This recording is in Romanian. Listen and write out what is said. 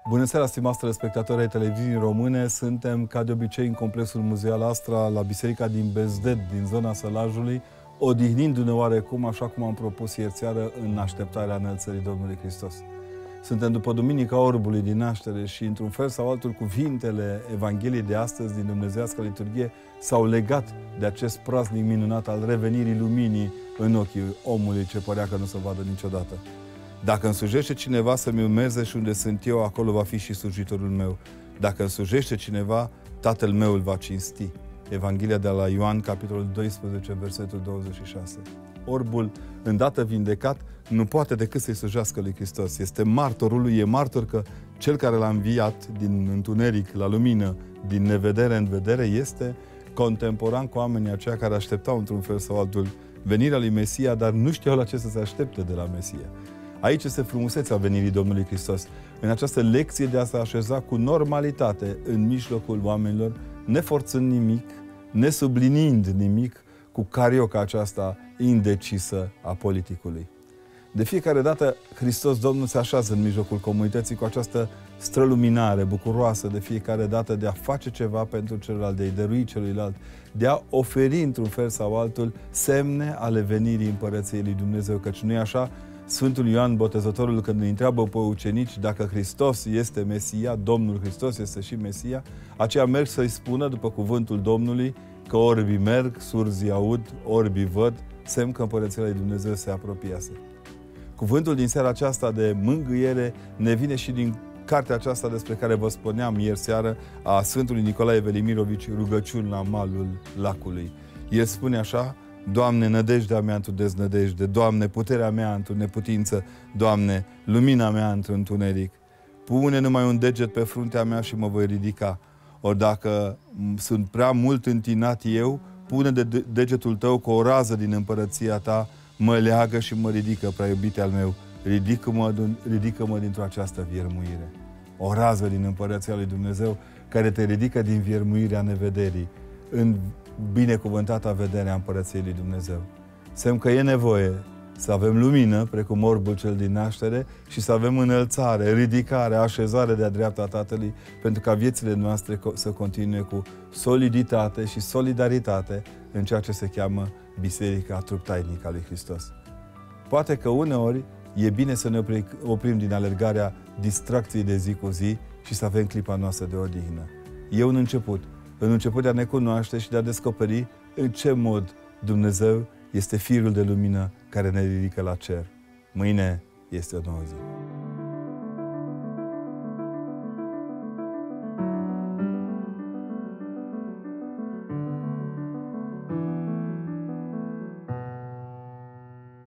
Bună seara, stimați telespectatori ai televiziunii române. Suntem, ca de obicei, în complexul muzeal Astra, la Biserica din Bezded, din zona Sălajului, odihnindu-ne oarecum, așa cum am propus ieri seară, în așteptarea înălțării Domnului Hristos. Suntem după Duminica Orbului din naștere și, într-un fel sau altul, cuvintele Evangheliei de astăzi din Dumnezeiasca liturghie s-au legat de acest praznic minunat al revenirii luminii în ochii omului ce părea că nu se vadă niciodată. Dacă îmi slujește cineva să-mi urmeze și unde sunt eu, acolo va fi și slujitorul meu. Dacă îmi slujește cineva, Tatăl meu îl va cinsti. Evanghelia de la Ioan, capitolul 12, versetul 26. Orbul, îndată vindecat, nu poate decât să-i slujească lui Hristos. Este martorul lui, e martor că cel care l-a înviat din întuneric la lumină, din nevedere în vedere, este contemporan cu oamenii aceia care așteptau într-un fel sau altul venirea lui Mesia, dar nu știau la ce să se aștepte de la Mesia. Aici este frumusețea venirii Domnului Hristos. În această lecție de a se așeza cu normalitate în mijlocul oamenilor, neforțând nimic, nesubliniind nimic, cu carioca aceasta indecisă a politicului. De fiecare dată, Hristos Domnul se așează în mijlocul comunității cu această străluminare bucuroasă de fiecare dată de a face ceva pentru celălalt, de a-i dărui celuilalt, de a oferi într-un fel sau altul semne ale venirii Împărăției lui Dumnezeu, căci nu-i așa? Sfântul Ioan Botezătorul, când îi întreabă pe ucenici dacă Hristos este Mesia, Domnul Hristos este și Mesia, aceia merg să-i spună, după cuvântul Domnului, că orbii merg, surzii aud, orbii văd, semn că Împărăția lui Dumnezeu se apropiase. Cuvântul din seara aceasta de mângâiere ne vine și din cartea aceasta despre care vă spuneam ieri seară, a Sfântului Nicolae Velimirovici, Rugăciuni la malul lacului. El spune așa: Doamne, nădejdea mea într-o deznădejde, Doamne, puterea mea într-o neputință, Doamne, lumina mea într-un întuneric. Pune numai un deget pe fruntea mea și mă voi ridica. Ori dacă sunt prea mult întinat eu, pune de degetul tău cu o rază din împărăția ta, mă leagă și mă ridică, prea iubite al meu. Ridică-mă dintr-o această viermuire. O rază din împărăția lui Dumnezeu care te ridică din viermuirea nevederii în binecuvântata vederea Împărăției lui Dumnezeu. Semn că e nevoie să avem lumină, precum orbul cel din naștere, și să avem înălțare, ridicare, așezare de-a dreapta Tatălui, pentru ca viețile noastre să continue cu soliditate și solidaritate în ceea ce se cheamă Biserica, trup tainic al lui Hristos. Poate că uneori e bine să ne oprim din alergarea distracției de zi cu zi și să avem clipa noastră de odihnă. E un început de a ne cunoaște și de a descoperi în ce mod Dumnezeu este firul de lumină care ne ridică la cer. Mâine este o nouă zi.